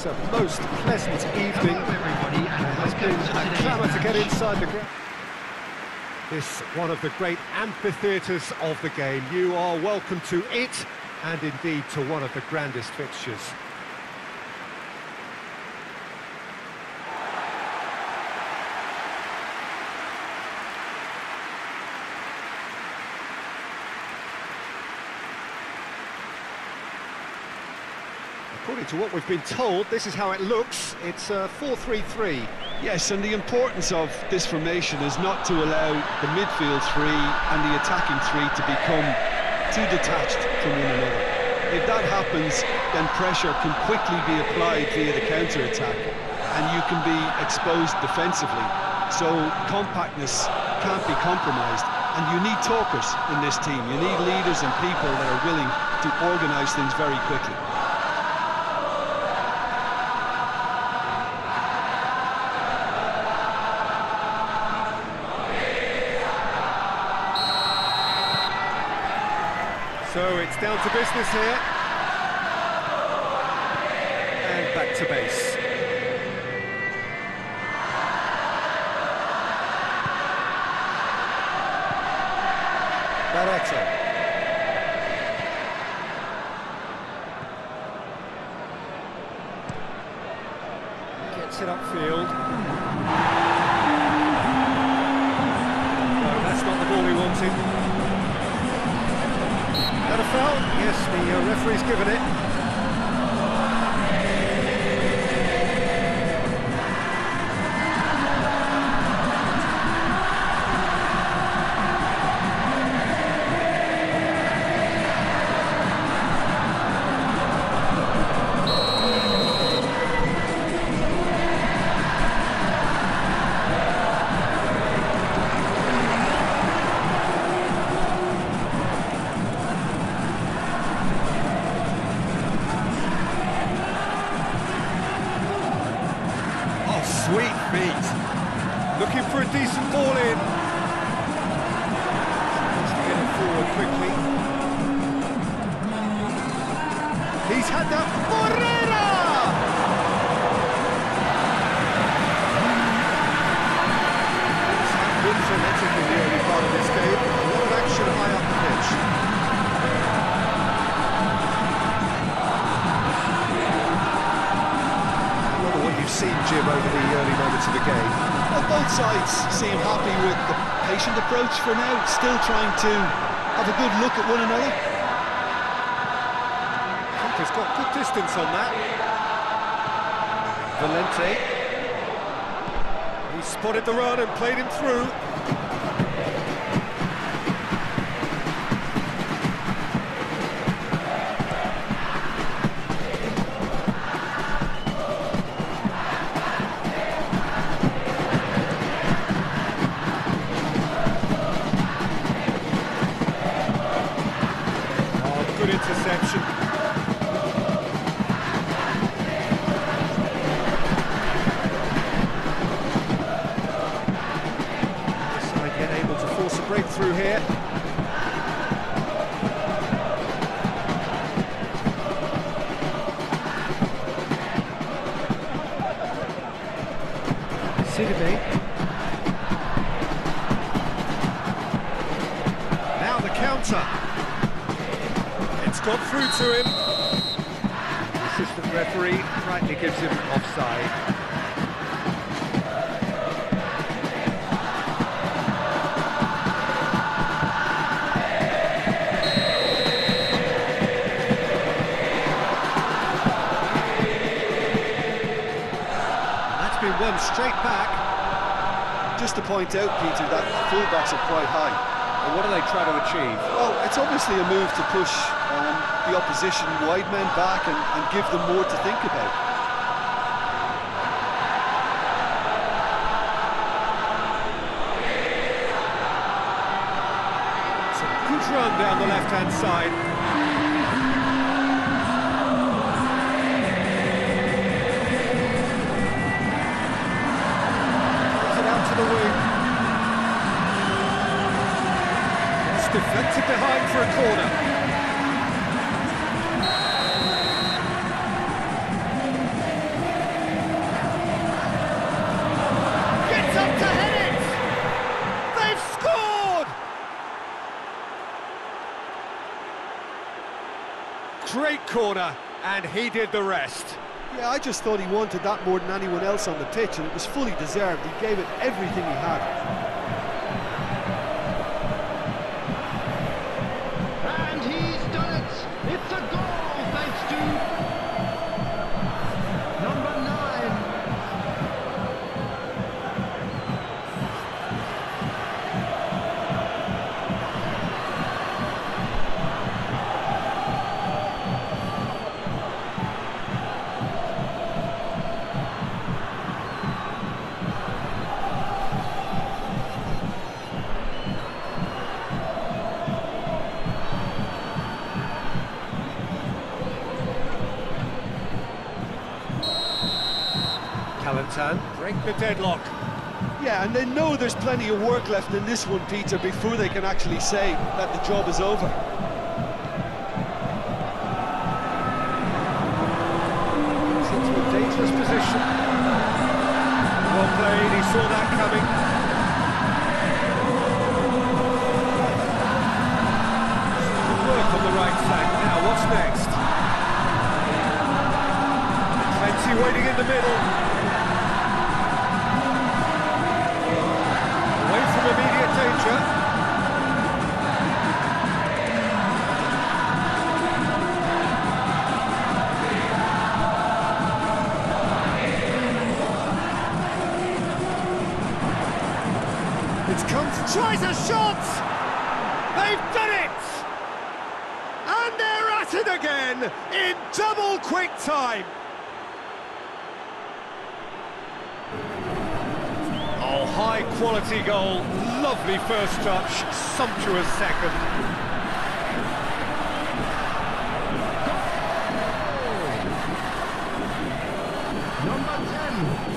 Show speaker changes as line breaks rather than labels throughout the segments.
It's a most pleasant evening. Everybody has been a clamour to get inside the ground. This one of the great amphitheatres of the game. You are welcome to it, and indeed to one of the grandest fixtures. According to what we've been told, this is how it looks. It's 4-3-3.
Yes, and the importance of this formation is not to allow the midfield three and the attacking three to become too detached from one another. If that happens, then pressure can quickly be applied via the counter-attack, and you can be exposed defensively. So compactness can't be compromised, and you need talkers in this team. You need leaders and people that are willing to organise things very quickly.
So it's down to business here. And back to base. Barreto. Gets it upfield. No, that's not the ball he wanted. That a foul? Yes, the referee's given it. Sweet feet. Looking for a decent ball in. Tries to get it forward quickly. He's had that. Morera! It's been frenetic in the early part of this game. A lot of action high up the pitch. You've seen, Jim, over the early moments of the game.
Well, both sides seem happy with the patient approach for now, still trying to have a good look at one another.
Keeper's got good distance on that. Valente. He spotted the run and played him through. Good interception. Side yet able to force a breakthrough here. Sidibe. Now the counter. It's got through to him. The assistant referee rightly gives him offside. That's been won straight back.
Just to point out, Peter, that fullbacks are quite high.
And what do they try to achieve?
Oh, it's obviously a move to push the opposition wide men back and give them more to think about.
It's a good run down the left-hand side. Puts it out to the wing. It's deflected behind for a corner. corner, and he did the rest.
Yeah, I just thought he wanted that more than anyone else on the pitch, and it was fully deserved. He gave it everything he had.
And he's done it! It's a goal, thanks to number 9.
Calentan break the deadlock.
Yeah, and they know there's plenty of work left in this one, Peter, before they can actually say that the job is over.
It's into a dangerous position. Well played, he saw that coming. Good work on the right flank. Now, what's next? Plenty waiting in the middle. Away from immediate danger. It's come, tries a shot! They've done it! And they're at it again in double quick time! Oh, high quality goal, lovely first touch, sumptuous second.
Number 10.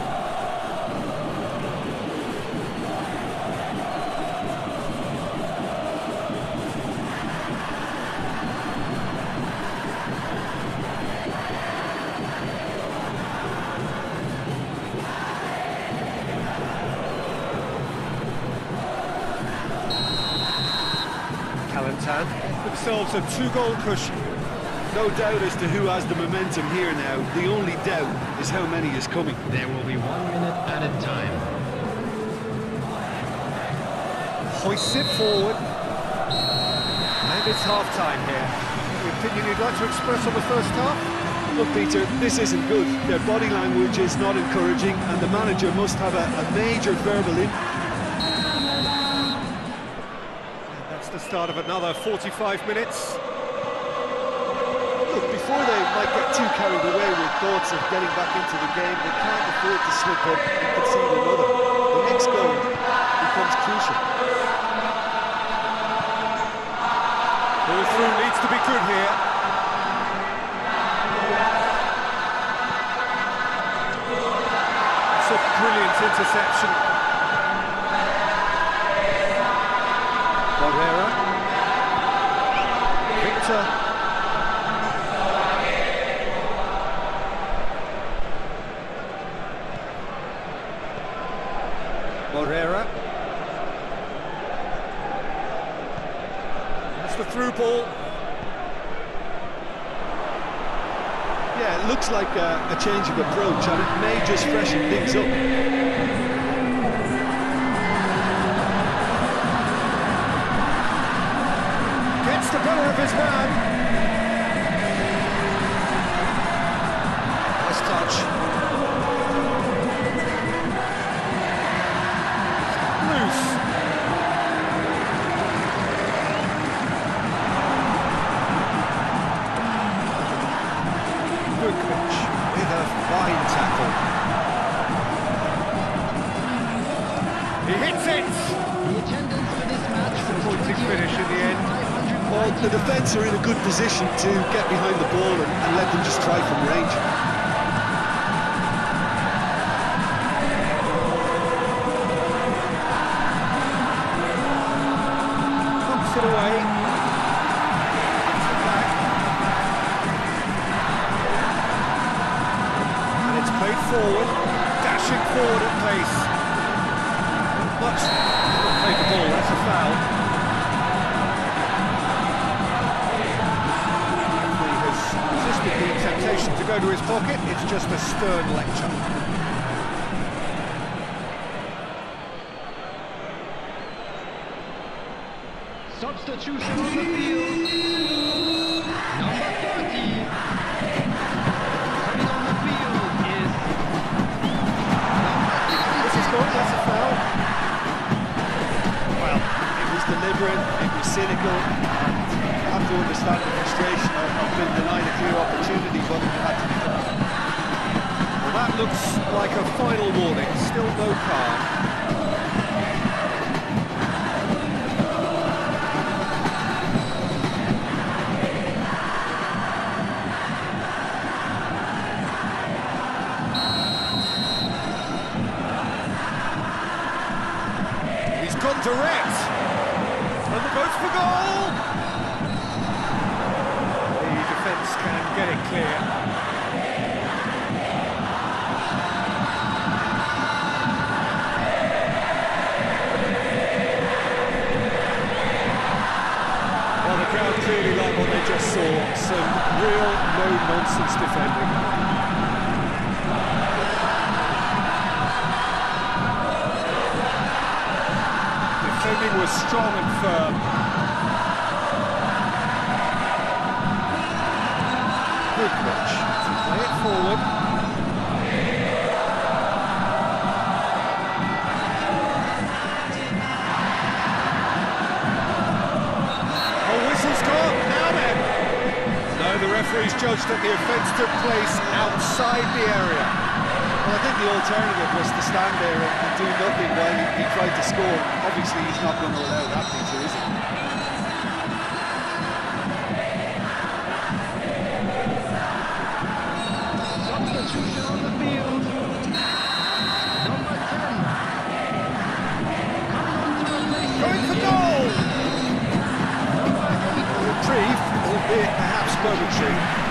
Calentan themselves a 2-goal cushion.
No doubt as to who has the momentum here now. The only doubt is how many is coming.
There will be 1 minute added time.
Hoists it forward. And it's half-time here. Any opinion you'd like to express on the first half?
Look, Peter, this isn't good. Their body language is not encouraging, and the manager must have a major verbal impact.
That's the start of another 45 minutes.
Look, before they might get too carried away with thoughts of getting back into the game, they can't afford to slip up and concede another. The next goal becomes crucial.
Ball through needs to be good here. It's a brilliant interception. Moreira. Victor. Moreira. That's the through ball.
Yeah, it looks like a change of approach, and it may just freshen things up.
Gets the better of his man. Nice touch. Loose. Vukovic with a fine tackle. He hits it!
The attendance for this match was
Disappointing finish in the end.
Well, the defence are in a good position to get behind the ball and let them just try from range.
Pumps it away. And it's played forward, dashing forward at pace. Not much. Not played the ball, that's a foul. Referee has temptation to go to his pocket, it's just a stern lecture.
Substitution on the field. Number 30. Coming on the field is number 62.
This is good, that's a foul.
Well, it was deliberate, it was cynical, and you have to understand the frustration of being denied a clear opportunity, but it had to be done.
Well, that looks like a final warning, still no card. Gone direct, and the goes for goal. The defence can get it clear. Well, the crowd clearly like what they just saw, some real no-nonsense defending. Defending was strong and firm. Good pitch to play it forward. Oh, whistle's gone, now then. No, the referee's judged that the offence took place outside the area.
Well, I think the alternative was to stand there and do nothing while he tried to score. Obviously, he's not going to allow that feature, is he?
Substitution on the field. Number 10. Coming on to replace
Going for goal! Reprieve, albeit perhaps momentary.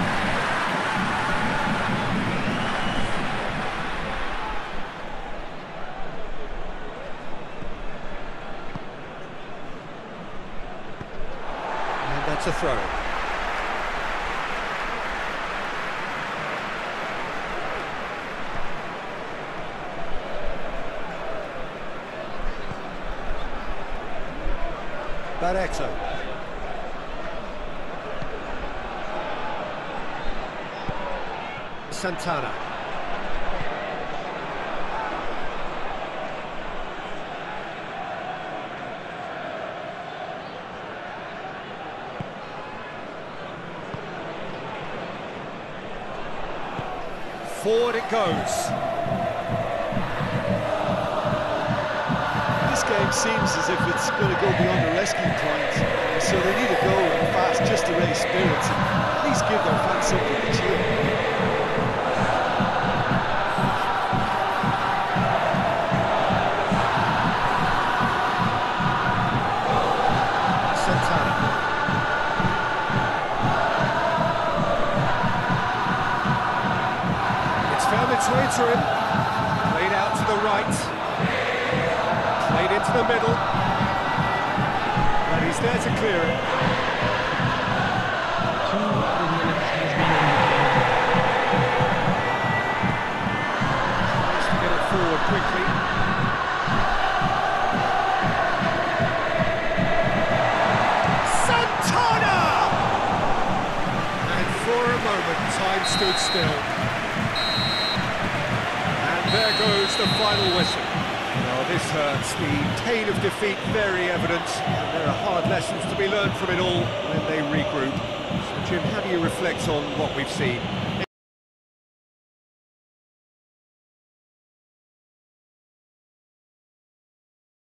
That's a throw. Barreto. Santana. Forward it goes.
This game seems as if it's going to go beyond the rescue point, so they need to go fast just to raise spirits and at least give their fans something to cheer.
Santana. Found its way to him, played out to the right, played into the middle, and he's there to clear it.
2 minutes has been
Tries to get it forward quickly. Santana! And for a moment, time stood still. There goes the final whistle. Well, this hurts. The pain of defeat very evident, and there are hard lessons to be learned from it all when they regroup. So, Jim, how do you reflect on what we've seen?